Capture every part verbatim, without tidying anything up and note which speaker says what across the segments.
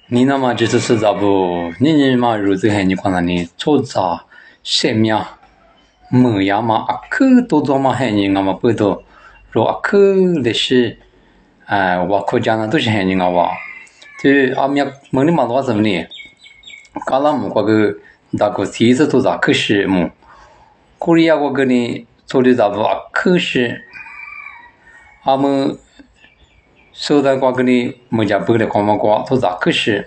Speaker 1: 你那么就是是咋不？你你嘛如子还你看那你做咋生命么样嘛？啊，去多多嘛还你我们不多，说啊去历史，哎，我国家呢都是还你我哇，就阿面么你嘛多什么呢？刚那么个个那个第一次做咋去是么？古里亚个个呢做的咋不啊去是，阿们。so 在瓜个里，么家不的光么瓜，做咋可是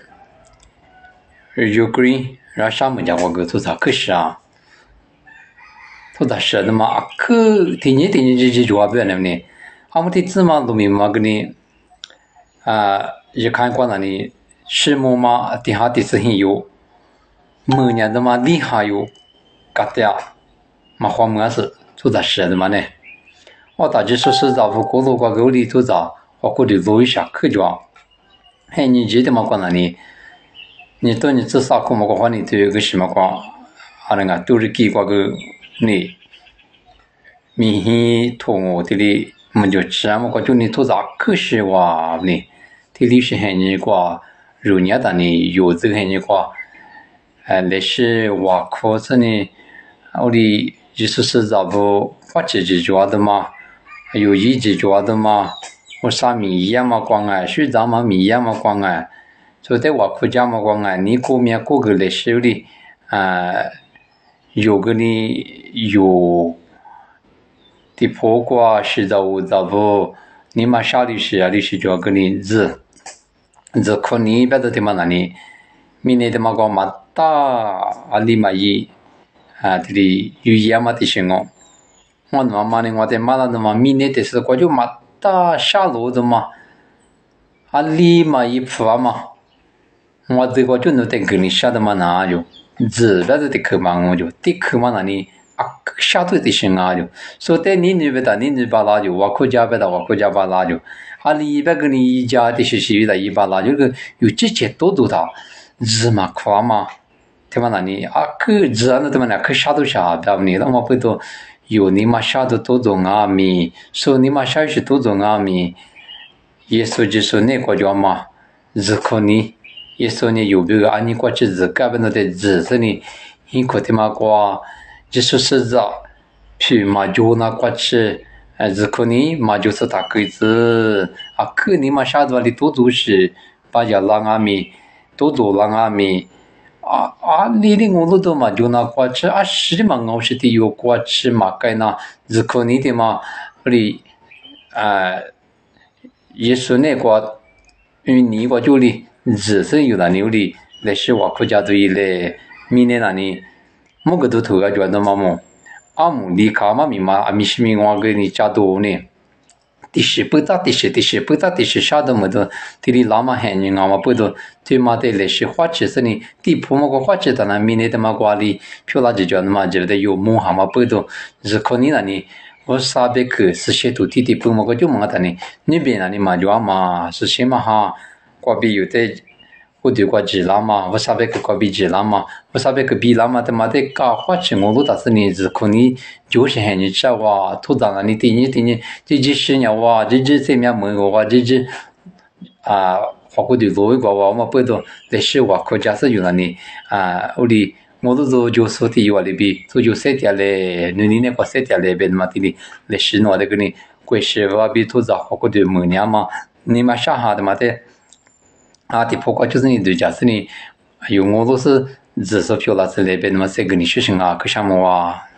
Speaker 1: ？Ukraine，然后啥么家瓜个做咋可是啊？做咋是的嘛？可天天天天就就做不了呢？他们的字嘛都明嘛个呢？啊，一看过那里，是么嘛？底下的是很有，么年的嘛厉害有，嘎的嘛花么是做咋是的嘛呢？我大致说是咋不过路瓜沟里做咋？我过去做一下课就，嘿，你记得吗？过那里，你到你至少课么个话，你都有个什么光，啊那个都是给过个你，明天托我这里，么就吃啊么个就你做啥课时哇呢？这里是很你个，如年的呢有这个很你个，哎，那是我课是呢，我的就是是咋不花几几抓的嘛，有一几抓的嘛。我啥米样嘛光哎，水咋嘛米样嘛光哎，就在我国家嘛光哎，你过面过个历史里，啊，有个呢有的破瓜是咋我咋不，你嘛啥历史啊历史就个呢字，字可你别的地方那里，明年的嘛光嘛大啊里嘛一啊这里有样嘛的情况，我他妈呢我在马拉的嘛明年的是我就嘛。大下路的嘛，啊里嘛一铺啊嘛，我这个就能在跟你下的嘛那就，自然的得去嘛我就，得去嘛那里啊下头的行啊就，所以你那边的你那边那就，我国家边的我国家边那就，啊里边跟你一家的是是的一边那就个有这些多多的，日嘛夸嘛，对嘛那里啊去自然的对嘛那去下头下边你那么不多。有你嘛下的多种啊米，说你嘛下是多种啊米，也说就说那个叫嘛，日可你，也说你有别个啊你过去日改变了的日是你，你可的嘛过，就说是子，譬如嘛就那过去，呃日可你嘛就是大鬼子，啊可你嘛下的里多做事，把家拉啊米，多做拉啊米。啊啊！你的我都嘛就那过去啊，是的嘛，我是的有过去嘛，该那日可你的嘛，里啊，也是那个，因为你个就里日是有那里里，那是我国家队嘞，明年那里，某个都头个觉得嘛么，阿姆离开嘛咪嘛，阿米是咪我给你加多呢。第十不咋第十第十不咋第十啥都没得，这里那么很人啊嘛不得，对嘛的历史花池是呢，地铺么个花池的那明年的嘛瓜里，漂那就叫那么觉得有梦哈嘛不得，是可你那里，我啥别去是些土地地铺么个就么的呢，那边那里嘛就嘛是些嘛哈，瓜比有的。我对过治啦嘛，我啥别个过比治啦嘛，我啥别个比啦嘛的嘛的搞花钱我都打是呢，是可能就是很你吃哇，土长了你第二第二这这十年哇，这这这面门个哇，这这啊，花过的多一个哇，我们不懂历史哇，国家是有那里啊，我哩我都做就说的话里边，做就设定嘞，你你那个设定嘞边嘛的哩历史喏的个哩，过去哇比土长花过的门年嘛，你嘛上下的嘛的。啊，地破瓜就是你对家是你，有我都是日说票了之类别，那么这个你学生啊，可什么哇？